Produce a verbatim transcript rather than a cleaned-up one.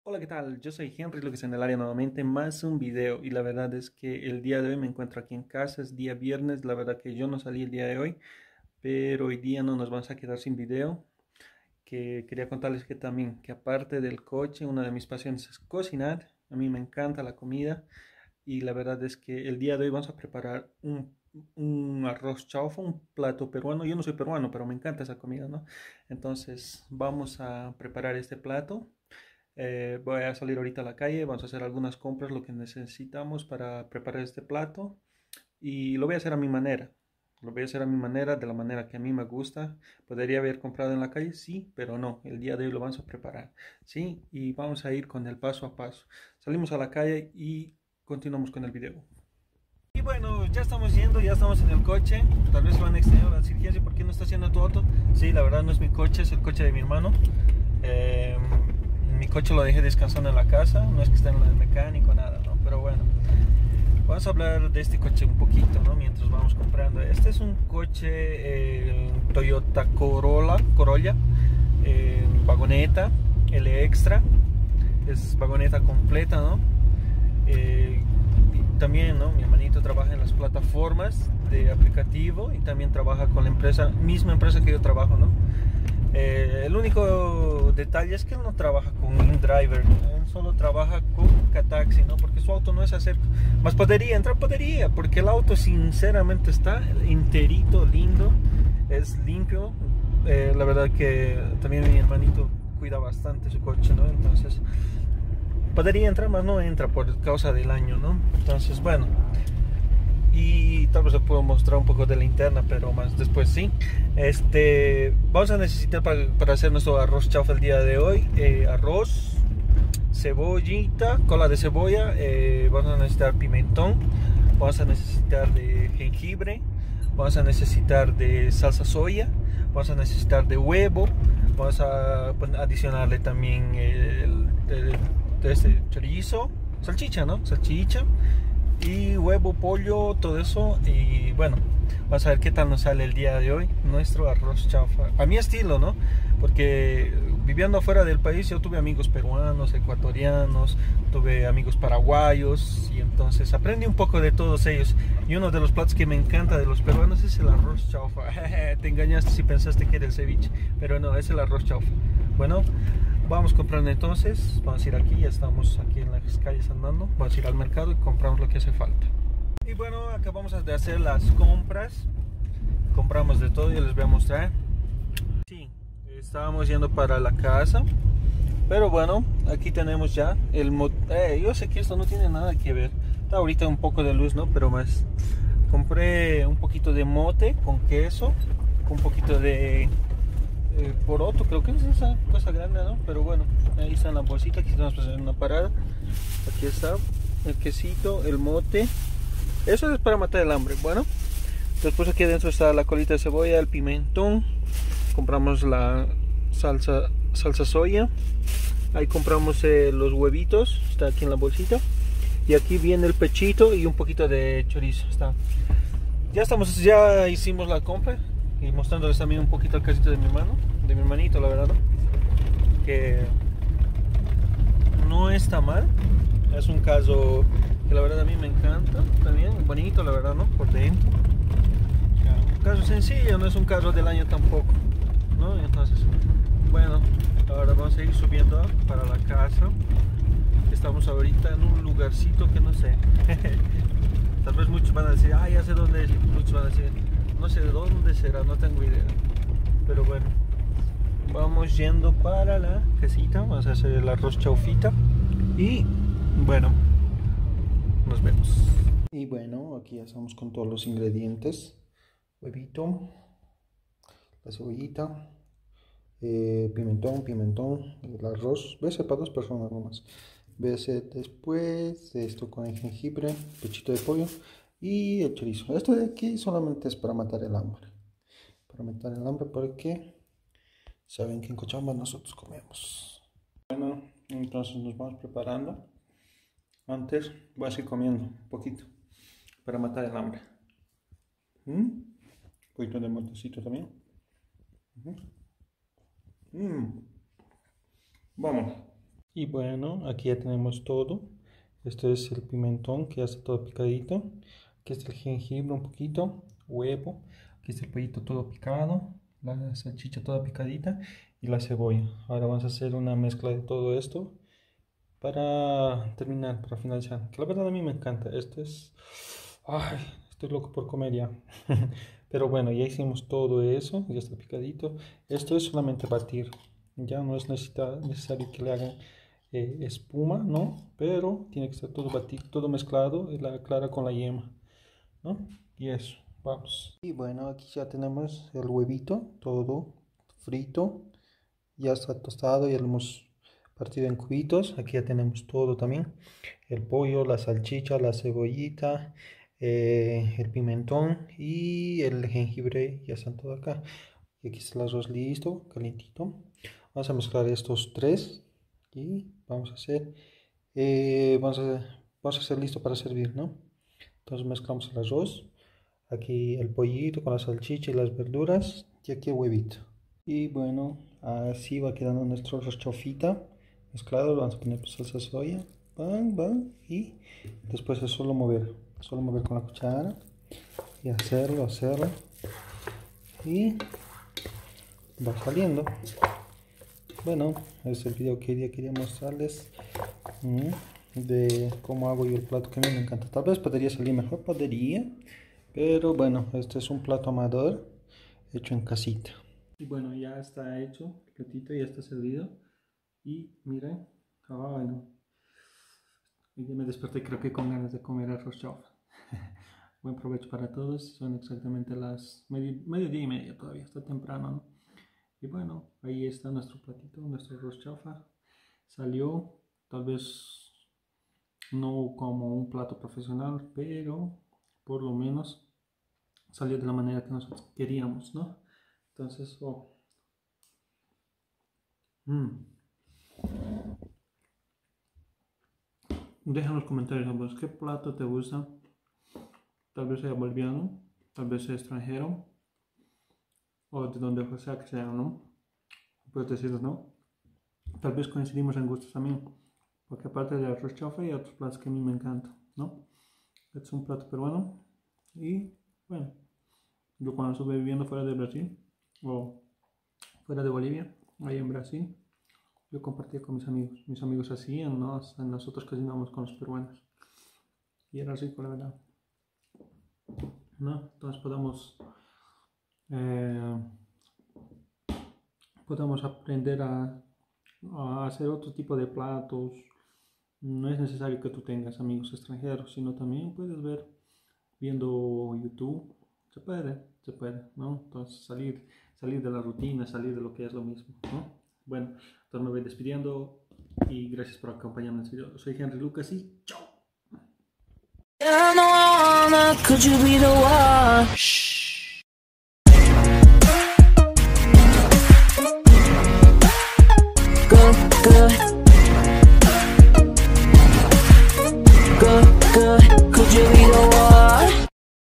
Hola, ¿qué tal? Yo soy Henry Lucas en el área nuevamente, más un video y la verdad es que el día de hoy me encuentro aquí en casa, es día viernes, la verdad que yo no salí el día de hoy, pero hoy día no nos vamos a quedar sin video, que quería contarles que también, que aparte del coche, una de mis pasiones es cocinar, a mí me encanta la comida y la verdad es que el día de hoy vamos a preparar un, un arroz chaufa, un plato peruano, yo no soy peruano, pero me encanta esa comida, ¿no? Entonces vamos a preparar este plato. Eh, voy a salir ahorita a la calle, vamos a hacer algunas compras, lo que necesitamos para preparar este plato y lo voy a hacer a mi manera. Lo voy a hacer a mi manera, de la manera que a mí me gusta. Podría haber comprado en la calle, sí, pero no. El día de hoy lo vamos a preparar, sí, y vamos a ir con el paso a paso. Salimos a la calle y continuamos con el video. Y bueno, ya estamos yendo, ya estamos en el coche. Tal vez se van a extrañar, van a decir, Jesse, ¿por qué no está haciendo tu auto? Sí, la verdad no es mi coche, es el coche de mi hermano. Eh, mi coche lo dejé descansando en la casa, no es que esté en el mecánico, nada, ¿no? Pero bueno, vamos a hablar de este coche un poquito, ¿no? Mientras vamos comprando. Este es un coche eh, Toyota Corolla, Corolla eh, vagoneta, L Extra. Es vagoneta completa, ¿no? Eh, y también, ¿no? Mi hermanito trabaja en las plataformas de aplicativo y también trabaja con la empresa, misma empresa que yo trabajo, ¿no? Eh, el único detalle es que él no trabaja con InDriver, él solo trabaja con Cataxi, ¿no? Porque su auto no es hacer, más podría entrar, podría, porque el auto sinceramente está enterito, lindo, es limpio. Eh, la verdad que también mi hermanito cuida bastante su coche, ¿no? Entonces podría entrar, más no entra por causa del año, ¿no? Entonces, bueno, y tal vez les puedo mostrar un poco de la interna, pero más después sí. Este, vamos a necesitar para, para hacer nuestro arroz chaufa el día de hoy, eh, arroz, cebollita, cola de cebolla, eh, vamos a necesitar pimentón, vamos a necesitar de jengibre, vamos a necesitar de salsa soya, vamos a necesitar de huevo, vamos a adicionarle también el, el, el este chorizo, salchicha, ¿no? Salchicha y huevo, pollo, todo eso. Y bueno, vamos a ver qué tal nos sale el día de hoy nuestro arroz chaufa a mi estilo, ¿no? Porque viviendo afuera del país yo tuve amigos peruanos, ecuatorianos, tuve amigos paraguayos y entonces aprendí un poco de todos ellos. Y uno de los platos que me encanta de los peruanos es el arroz chaufa. Te engañaste si pensaste que era el ceviche, pero no, es el arroz chaufa. Bueno, vamos comprando entonces, vamos a ir aquí, ya estamos aquí en las calles andando, vamos a ir al mercado y compramos lo que hace falta. Y bueno, acabamos de hacer las compras, compramos de todo y les voy a mostrar. Sí, estábamos yendo para la casa, pero bueno, aquí tenemos ya el... Eh, yo sé que esto no tiene nada que ver, está ahorita un poco de luz, ¿no? Pero más, compré un poquito de mote con queso, con un poquito de... Eh, poroto, creo que es esa cosa grande, ¿no? Pero bueno, ahí está en la bolsita, aquí estamos haciendo una parada. Aquí está el quesito, el mote. Eso es para matar el hambre. Bueno, después aquí adentro está la colita de cebolla, el pimentón. Compramos la salsa, salsa soya. Ahí compramos eh, los huevitos, está aquí en la bolsita. Y aquí viene el pechito y un poquito de chorizo. Está. Ya estamos, ya hicimos la compra. Y mostrándoles también un poquito el casito de mi hermano, de mi hermanito, la verdad, ¿no? Que no está mal. Es un caso que la verdad a mí me encanta, también bonito, la verdad, ¿no? Por dentro. Un caso sencillo, no es un caso del año tampoco, ¿no? Entonces, bueno, ahora vamos a ir subiendo para la casa. Estamos ahorita en un lugarcito que no sé. Tal vez muchos van a decir, ah, ya sé dónde es. Muchos van a decir, no sé de dónde será, no tengo idea. Pero bueno, vamos yendo para la casita. Vamos a hacer el arroz chaufita. Y bueno, nos vemos. Y bueno, aquí ya estamos con todos los ingredientes. Huevito, la cebollita, eh, pimentón, pimentón, el arroz. Voy a hacer para dos personas nomás. Voy a hacer después esto con el jengibre, pechito de pollo y el chorizo. Esto de aquí solamente es para matar el hambre. Para matar el hambre porque saben que en Cochabamba nosotros comemos. Bueno, entonces nos vamos preparando. Antes voy a seguir comiendo un poquito para matar el hambre. ¿Mm? Un poquito de motecito también. ¿Mm? Vamos. Y bueno, aquí ya tenemos todo. Esto es el pimentón que ya está todo picadito. Aquí está el jengibre un poquito, huevo. Aquí está el pollito todo picado, la salchicha toda picadita y la cebolla. Ahora vamos a hacer una mezcla de todo esto para terminar, para finalizar. Que la verdad a mí me encanta. Esto es... Ay, estoy loco por comer ya. Pero bueno, ya hicimos todo eso, ya está picadito. Esto es solamente batir. Ya no es necesita- necesario que le hagan eh, espuma, ¿no? Pero tiene que estar todo batido, todo mezclado, la clara con la yema, ¿no? Y eso, vamos. Y bueno, aquí ya tenemos el huevito, todo frito, ya está tostado, ya lo hemos partido en cubitos. Aquí ya tenemos todo también, el pollo, la salchicha, la cebollita, eh, el pimentón y el jengibre, ya están todo acá. Y aquí está el arroz listo, calientito. Vamos a mezclar estos tres y vamos a hacer, eh, vamos a, vamos a hacer listo para servir, ¿no? Entonces mezclamos el arroz, aquí el pollito con la salchicha y las verduras y aquí el huevito. Y bueno, así va quedando nuestro rochofita mezclado. Lo vamos a poner salsa soya, pan, pan, y después es solo mover, solo mover con la cuchara y hacerlo, hacerlo y va saliendo. Bueno, este es el video que hoy día quería mostrarles mm, de cómo hago yo el plato que a mí me encanta. Tal vez podría salir mejor, podría, pero bueno, este es un plato amador hecho en casita. Y bueno, ya está hecho, el platito ya está servido. Y miren, ah, bueno, ya me desperté creo que con ganas de comer arroz chaufa. Buen provecho para todos, son exactamente las medio, mediodía y media todavía, está temprano, ¿no? Y bueno, ahí está nuestro platito, nuestro arroz chaufa. Salió, tal vez no como un plato profesional, pero por lo menos salió de la manera que nosotros queríamos, ¿no? Entonces, oh. Mm. Deja en los comentarios, pues, ¿qué plato te gusta? Tal vez sea boliviano, tal vez sea extranjero, o de donde sea que sea, ¿no? Puedes decirlo, ¿no? Tal vez coincidimos en gustos también, porque aparte de arroz chaufa hay otros platos que a mí me encantan, ¿no? Este es un plato peruano y, bueno, yo cuando estuve viviendo fuera de Brasil, o fuera de Bolivia, ahí en Brasil, yo compartía con mis amigos. Mis amigos hacían, ¿no? Nosotros cocinábamos con los peruanos. Y era rico, la verdad, ¿no? Entonces podemos, eh, podemos aprender a, a hacer otro tipo de platos. No es necesario que tú tengas amigos extranjeros, sino también puedes ver viendo YouTube. Se puede, se puede, ¿no? Entonces salir, salir de la rutina, salir de lo que es lo mismo, ¿no? Bueno, entonces me voy despidiendo y gracias por acompañarme en este video. Soy Henry Lucas y chao.